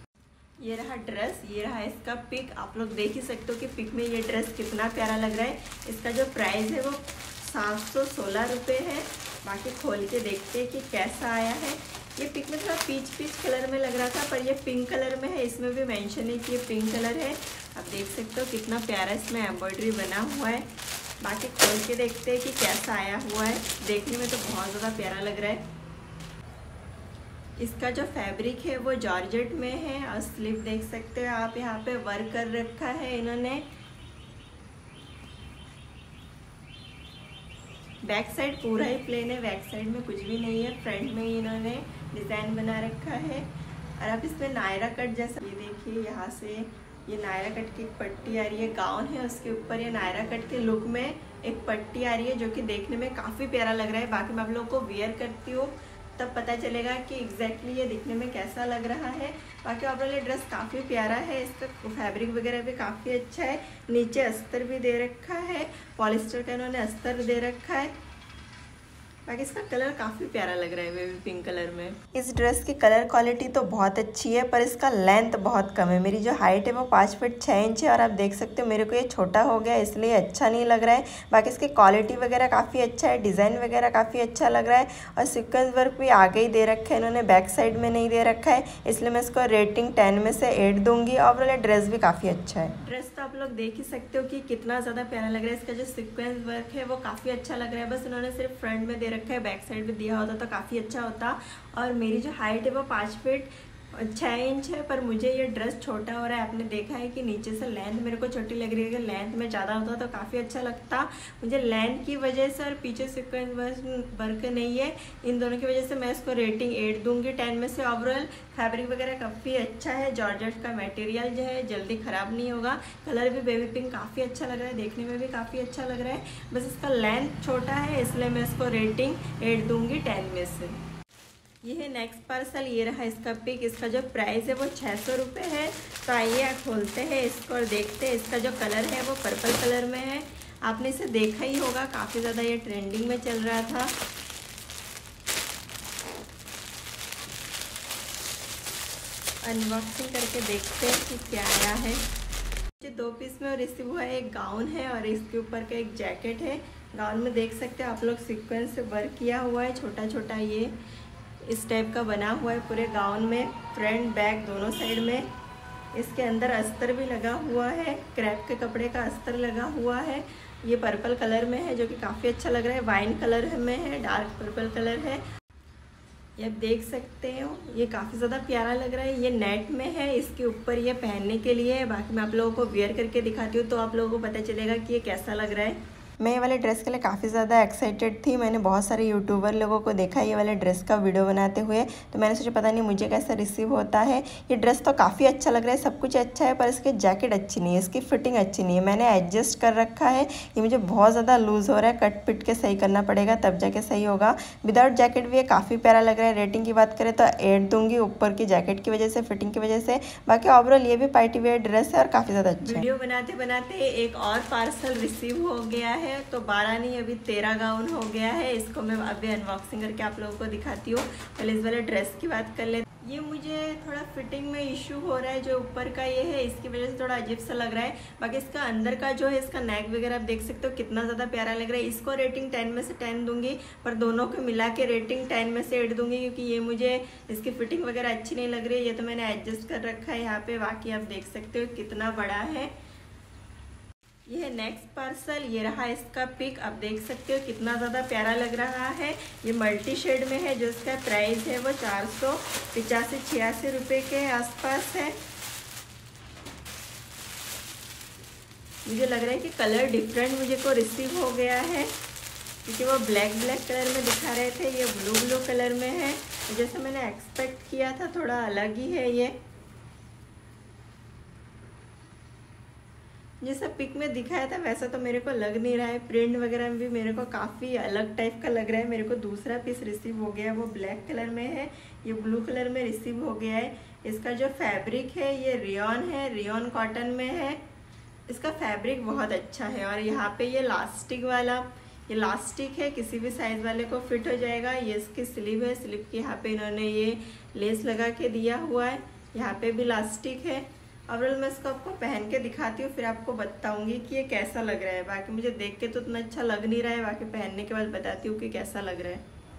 ये रहा ड्रेस, ये रहा इसका पिक। आप लोग देख ही सकते हो कि पिक में ये ड्रेस कितना प्यारा लग रहा है। इसका जो प्राइस है वो 716 रुपये है। बाकी खोल के देखते हैं कि कैसा आया है। ये पिक में थोड़ा पीच कलर में लग रहा था, पर ये पिंक कलर में है। इसमें भी मेंशन है कि ये पिंक कलर है। आप देख सकते हो कितना प्यारा इसमें एम्ब्रॉयडरी बना हुआ है। बाकी खोल के देखते हैं कि कैसा आया हुआ है। देखने में तो बहुत ज़्यादा प्यारा लग रहा है। इसका जो फैब्रिक है वो जॉर्जेट में है, और स्लीव देख सकते हो आप, यहाँ पे वर्क कर रखा है इन्होंने। बैक साइड पूरा ही प्लेन है, बैक साइड में कुछ भी नहीं है, फ्रंट में ही इन्होंने डिज़ाइन बना रखा है। और आप इसमें नायरा कट जैसा, ये देखिए यहाँ से ये नायरा कट की एक पट्टी आ रही है, गाउन है उसके ऊपर ये नायरा कट के लुक में एक पट्टी आ रही है जो कि देखने में काफ़ी प्यारा लग रहा है। बाकी मैं आप लोगों को वियर करती हूँ तब पता चलेगा कि एग्जैक्टली ये दिखने में कैसा लग रहा है। बाकी ओवरऑल ये ड्रेस काफ़ी प्यारा है, इसका फैब्रिक वगैरह भी काफ़ी अच्छा है, नीचे अस्तर भी दे रखा है, पॉलिस्टर का इन्होंने अस्तर दे रखा है। बाकी इसका कलर काफ़ी प्यारा लग रहा है बेबी पिंक कलर में। इस ड्रेस की कलर क्वालिटी तो बहुत अच्छी है पर इसका लेंथ बहुत कम है। मेरी जो हाइट है वो 5 फीट 6 इंच है और आप देख सकते हो मेरे को ये छोटा हो गया इसलिए अच्छा नहीं लग रहा है। बाकी इसकी क्वालिटी वगैरह काफ़ी अच्छा है, डिज़ाइन वगैरह काफ़ी अच्छा लग रहा है और सीक्वेंस वर्क भी आगे ही दे रखा है, इन्होंने बैक साइड में नहीं दे रखा है, इसलिए मैं इसको रेटिंग 10 में से 8 दूंगी। ओवरऑल ड्रेस भी काफ़ी अच्छा है। ड्रेस तो आप लोग देख ही सकते हो कि कितना ज़्यादा प्यारा लग रहा है। इसका जो सीक्वेंस वर्क है वो काफ़ी अच्छा लग रहा है, बस इन्होंने सिर्फ फ्रंट में दे रखा है, बैक साइड में दिया होता तो काफ़ी अच्छा होता। और मेरी जो हाइट है वो 5 फीट 6 इंच है पर मुझे ये ड्रेस छोटा हो रहा है। आपने देखा है कि नीचे से लेंथ मेरे को छोटी लग रही है, अगर लेंथ में ज़्यादा होता तो काफ़ी अच्छा लगता। मुझे लेंथ की वजह से और पीछे सीक्वेंस वर्क नहीं है, इन दोनों की वजह से मैं इसको रेटिंग 8 दूंगी 10 में से। ओवरऑल फैब्रिक वगैरह काफ़ी अच्छा है, जॉर्जेट का मटेरियल जो है जल्दी ख़राब नहीं होगा। कलर भी बेबी पिंक काफ़ी अच्छा लग रहा है, देखने में भी काफ़ी अच्छा लग रहा है, बस इसका लेंथ छोटा है इसलिए मैं इसको रेटिंग 8 दूंगी 10 में से। ये है नेक्स्ट पार्सल, ये रहा इसका पिक। इसका जो प्राइस है वो 600 रुपये है। तो आइए खोलते हैं इसको और देखते हैं। इसका जो कलर है वो पर्पल कलर में है, आपने इसे देखा ही होगा, काफ़ी ज़्यादा ये ट्रेंडिंग में चल रहा था। अनबॉक्सिंग करके देखते हैं कि क्या आया है। मुझे 2 पीस में रिसीव हुआ है, एक गाउन है और इसके ऊपर का एक जैकेट है। गाउन में देख सकते हैं आप लोग सीक्वेंस से वर्क किया हुआ है, छोटा छोटा ये इस टाइप का बना हुआ है पूरे गाउन में, फ्रंट बैक दोनों साइड में। इसके अंदर अस्तर भी लगा हुआ है, क्रैप के कपड़े का अस्तर लगा हुआ है। ये पर्पल कलर में है जो कि काफ़ी अच्छा लग रहा है, वाइन कलर में है, डार्क पर्पल कलर है, ये आप देख सकते हो। ये काफ़ी ज़्यादा प्यारा लग रहा है, ये नेट में है, इसके ऊपर ये पहनने के लिए है। बाकी मैं आप लोगों को वेयर करके दिखाती हूँ तो आप लोगों को पता चलेगा कि ये कैसा लग रहा है। मैं ये वाले ड्रेस के लिए काफ़ी ज़्यादा एक्साइटेड थी। मैंने बहुत सारे यूट्यूबर लोगों को देखा ये वाले ड्रेस का वीडियो बनाते हुए, तो मैंने सोचा पता नहीं मुझे कैसा रिसीव होता है। ये ड्रेस तो काफ़ी अच्छा लग रहा है, सब कुछ अच्छा है पर इसकी जैकेट अच्छी नहीं है, इसकी फिटिंग अच्छी नहीं है। मैंने एडजस्ट कर रखा है, ये मुझे बहुत ज़्यादा लूज़ हो रहा है, कट पिट के सही करना पड़ेगा तब जाके सही होगा। विदाउट जैकेट भी ये काफ़ी प्यारा लग रहा है। रेटिंग की बात करें तो 8 दूंगी, ऊपर की जैकेट की वजह से, फिटिंग की वजह से। बाकी ओवरऑल ये भी पार्टी वेयर ड्रेस है और काफ़ी ज़्यादा अच्छा है। वीडियो बनाते बनाते एक और पार्सल रिसीव हो गया है, तो 12 नहीं अभी 13 गाउन हो गया है। इसको मैं अभी अनबॉक्सिंग करके आप लोगों को दिखाती हूँ। पहले इस वाले ड्रेस की बात कर ले। ये मुझे थोड़ा फिटिंग में इशू हो रहा है, जो ऊपर का ये है इसकी वजह से थोड़ा अजीब सा लग रहा है। बाकी इसका अंदर का जो है, इसका नेक वगैरह आप देख सकते हो कितना ज़्यादा प्यारा लग रहा है। इसको रेटिंग 10 में से 10 दूंगी, पर दोनों को मिला के रेटिंग 10 में से 8 दूंगी क्योंकि ये मुझे इसकी फिटिंग वगैरह अच्छी नहीं लग रही है। ये तो मैंने एडजस्ट कर रखा है यहाँ पे। बाकी आप देख सकते हो कितना बड़ा है। ये है नेक्स्ट पार्सल, ये रहा इसका पिक। आप देख सकते हो कितना ज़्यादा प्यारा लग रहा है। ये मल्टी शेड में है, जो इसका प्राइस है वो 485-86 रुपये के आसपास है। मुझे लग रहा है कि कलर डिफरेंट मुझे को रिसीव हो गया है क्योंकि वो ब्लैक कलर में दिखा रहे थे, ये ब्लू कलर में है। जैसे मैंने एक्सपेक्ट किया था थोड़ा अलग ही है ये, जैसा पिक में दिखाया था वैसा तो मेरे को लग नहीं रहा है। प्रिंट वगैरह में भी मेरे को काफ़ी अलग टाइप का लग रहा है। मेरे को दूसरा पीस रिसीव हो गया है, वो ब्लैक कलर में है, ये ब्लू कलर में रिसीव हो गया है। इसका जो फैब्रिक है ये रेयॉन है, रेयॉन कॉटन में है। इसका फैब्रिक बहुत अच्छा है और यहाँ पे ये लास्टिक वाला, ये लास्टिक है, किसी भी साइज़ वाले को फिट हो जाएगा। ये इसकी स्लीव है, स्लीव के यहाँ पे इन्होंने ये लेस लगा के दिया हुआ है, यहाँ पे भी लास्टिक है। ओवरऑल मैं इसको आपको पहन के दिखाती हूँ, फिर आपको बताऊंगी कि ये कैसा लग रहा है। बाकी मुझे देख के तो इतना अच्छा लग नहीं रहा है, बाकी पहनने के बाद बताती हूँ कि कैसा लग रहा है।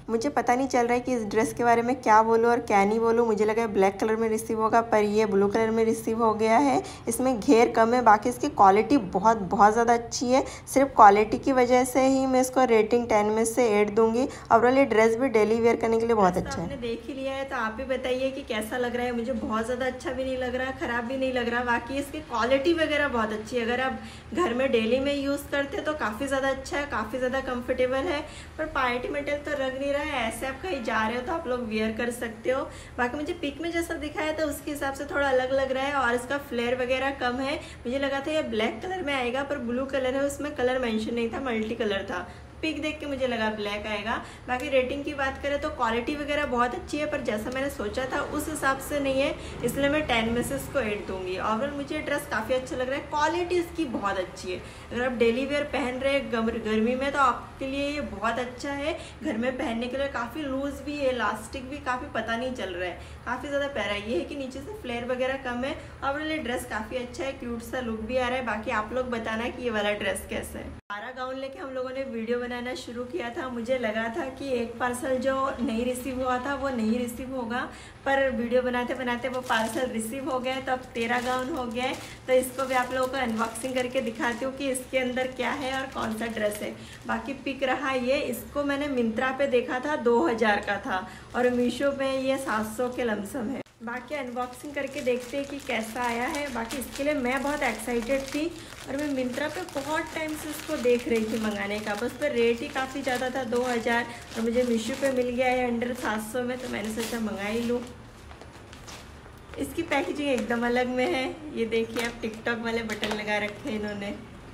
मुझे पता नहीं चल रहा है कि इस ड्रेस के बारे में क्या बोलूँ और क्या नहीं बोलूँ। मुझे लगा ब्लैक कलर में रिसीव होगा, पर ये ब्लू कलर में रिसीव हो गया है। इसमें घेर कम है, बाकी इसकी क्वालिटी बहुत ज़्यादा अच्छी है। सिर्फ क्वालिटी की वजह से ही मैं इसको रेटिंग 10 में से 8 दूंगी। ओवरऑल ये ड्रेस भी डेली वेयर करने के लिए बहुत अच्छा है। आपने देख ही लिया है तो आप भी बताइए कि कैसा लग रहा है। मुझे बहुत ज़्यादा अच्छा भी नहीं लग रहा, ख़राब भी नहीं लग रहा। बाकी इसकी क्वालिटी वगैरह बहुत अच्छी है। अगर आप घर में डेली में यूज़ करते तो काफ़ी ज़्यादा अच्छा है, काफ़ी ज़्यादा कंफर्टेबल है। पर पार्टी मटेरियल तो लग नहीं रहा है। ऐसे आप कहीं जा रहे हो तो आप लोग वियर कर सकते हो। बाकी मुझे पिक में जैसा दिखाया था उसके हिसाब से थोड़ा अलग लग रहा है और इसका फ्लेयर वगैरह कम है। मुझे लगा था ये ब्लैक कलर में आएगा, पर ब्लू कलर है, उसमें कलर मेंशन नहीं था, मल्टी कलर था। पिक देख के मुझे लगा ब्लैक आएगा। बाकी रेटिंग की बात करें तो क्वालिटी वगैरह बहुत अच्छी है, पर जैसा मैंने सोचा था उस हिसाब से नहीं है, इसलिए मैं 10 में से इसको 8 दूंगी। ओवरऑल मुझे ड्रेस काफ़ी अच्छा लग रहा है, क्वालिटी इसकी बहुत अच्छी है। अगर आप डेली वेयर पहन रहे हैं गर्मी में तो आपके लिए ये बहुत अच्छा है। घर में पहनने के लिए काफ़ी लूज भी है, इलास्टिक भी काफ़ी पता नहीं चल रहा है, काफ़ी ज़्यादा प्यारा है। ये है कि नीचे से फ्लेयर वगैरह कम है। ओवरऑल ये ड्रेस काफ़ी अच्छा है, क्यूट सा लुक भी आ रहा है। बाकी आप लोग बताना कि ये वाला ड्रेस कैसा है। सारा गाउन लेके हम लोगों ने वीडियो बनाना शुरू किया था। मुझे लगा था कि एक पार्सल जो नहीं रिसीव हुआ था वो नहीं रिसीव होगा, पर वीडियो बनाते बनाते वो पार्सल रिसीव हो गया। तो अब 13 गाउन हो गया है, तो इसको भी आप लोगों को अनबॉक्सिंग करके दिखाती हूँ कि इसके अंदर क्या है और कौन सा ड्रेस है। बाकी पिक रहा ये, इसको मैंने मिंत्रा पे देखा था 2000 का था और मीशो पे ये 700 के लमसम है। बाकी अनबॉक्सिंग करके देखते हैं कि कैसा आया है। बाकी इसके लिए मैं बहुत एक्साइटेड थी और मैं मिंत्रा पे बहुत टाइम से इसको देख रही थी मंगाने का। बस पर रेट ही काफ़ी ज़्यादा था 2000 और मुझे मीशो पे मिल गया है अंडर 700 में, तो मैंने सोचा मंगा ही लूँ। इसकी पैकेजिंग एकदम अलग में है। ये देखिए आप, टिकटॉक वाले बटन लगा रखे हैं इन्होंने।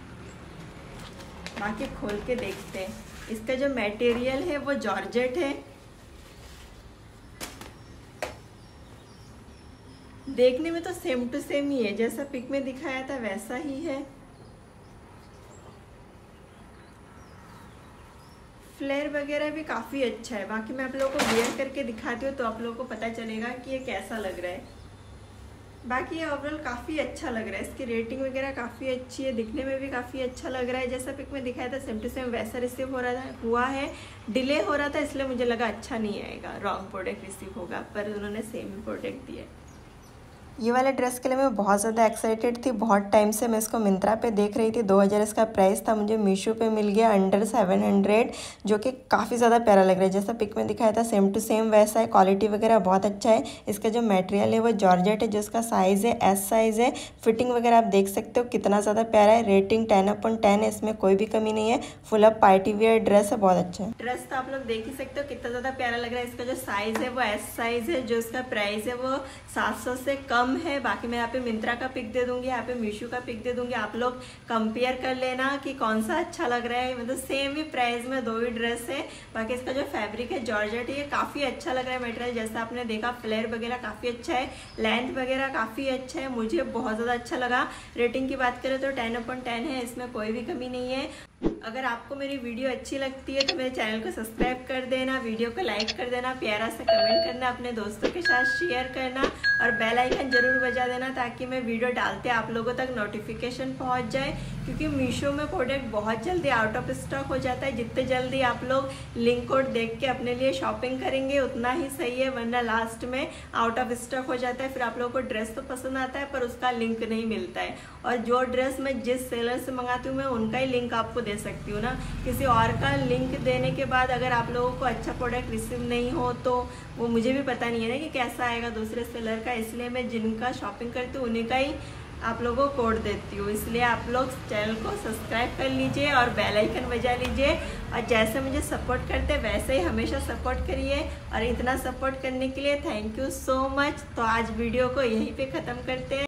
बाकी खोल के देखते हैं। इसका जो मटेरियल है वो जॉर्जेट है। देखने में तो सेम टू सेम ही है, जैसा पिक में दिखाया था वैसा ही है। फ्लेयर वगैरह भी काफ़ी अच्छा है। बाकी मैं आप लोगों को वेयर करके दिखाती हूँ तो आप लोगों को पता चलेगा कि ये कैसा लग रहा है। बाकी ये ओवरऑल काफ़ी अच्छा लग रहा है। इसकी रेटिंग वगैरह काफ़ी अच्छी है, दिखने में भी काफ़ी अच्छा लग रहा है। जैसा पिक में दिखाया था सेम टू सेम वैसा रिसीव हो रहा हुआ है। डिले हो रहा था इसलिए मुझे लगा अच्छा नहीं आएगा, रॉन्ग प्रोडक्ट रिसीव होगा, पर उन्होंने सेम ही प्रोडक्ट दिया। ये वाले ड्रेस के लिए मैं बहुत ज़्यादा एक्साइटेड थी। बहुत टाइम से मैं इसको मिंत्रा पे देख रही थी। 2000 इसका प्राइस था, मुझे मीशो पे मिल गया अंडर 700, जो कि काफ़ी ज़्यादा प्यारा लग रहा है। जैसा पिक में दिखाया था सेम टू सेम वैसा है। क्वालिटी वगैरह बहुत अच्छा है। इसका जो मटेरियल है वो जॉर्जेट है, जो इसका साइज़ है एस साइज़ है। फिटिंग वगैरह आप देख सकते हो कितना ज़्यादा प्यारा है। रेटिंग 10/10 है, इसमें कोई भी कमी नहीं है। Full up party wear dress है, बहुत अच्छा है। ड्रेस तो आप लोग देख ही सकते हो कितना ज़्यादा प्यारा लग रहा है। इसका जो साइज़ है वो एस साइज़ है, जो इसका प्राइस है वो 700 से कम है। बाकी मैं यहाँ पे मिंत्रा का पिक दे दूंगी, यहाँ पे मीशो का पिक दे दूंगी। आप लोग कंपेयर कर लेना कि कौन सा अच्छा लग रहा है। मतलब सेम ही प्राइस में दो ही ड्रेस है। बाकी इसका जो फैब्रिक है जॉर्जेट है, ये काफ़ी अच्छा लग रहा है मटेरियल। जैसा आपने देखा फ्लेयर वगैरह काफ़ी अच्छा है, लेंथ वगैरह काफ़ी अच्छा है, मुझे बहुत ज़्यादा अच्छा लगा। रेटिंग की बात करें तो 10/10 है, इसमें कोई भी कमी नहीं है। अगर आपको मेरी वीडियो अच्छी लगती है तो मेरे चैनल को सब्सक्राइब कर देना, वीडियो को लाइक कर देना, प्यारा सा कमेंट करना, अपने दोस्तों के साथ शेयर करना और बेल आइकन जरूर बजा देना ताकि मैं वीडियो डालते आप लोगों तक नोटिफिकेशन पहुंच जाए। क्योंकि मीशो में प्रोडक्ट बहुत जल्दी आउट ऑफ स्टॉक हो जाता है। जितने जल्दी आप लोग लिंक कोड देख के अपने लिए शॉपिंग करेंगे उतना ही सही है, वरना लास्ट में आउट ऑफ स्टॉक हो जाता है। फिर आप लोगों को ड्रेस तो पसंद आता है पर उसका लिंक नहीं मिलता है। और जो ड्रेस मैं जिस सेलर से मंगाती हूँ मैं उनका ही लिंक आपको दे सकती हूँ ना, किसी और का लिंक देने के बाद अगर आप लोगों को अच्छा प्रोडक्ट रिसीव नहीं हो तो वो मुझे भी पता नहीं है ना कि कैसा आएगा दूसरे सेलर का। इसलिए मैं जिनका शॉपिंग करती हूँ उन्हीं का ही आप लोगों को कोड देती हूँ। इसलिए आप लोग चैनल को सब्सक्राइब कर लीजिए और बेल आइकन बजा लीजिए। और जैसे मुझे सपोर्ट करते हैं वैसे ही हमेशा सपोर्ट करिए। और इतना सपोर्ट करने के लिए थैंक यू सो मच। तो आज वीडियो को यहीं पे ख़त्म करते हैं।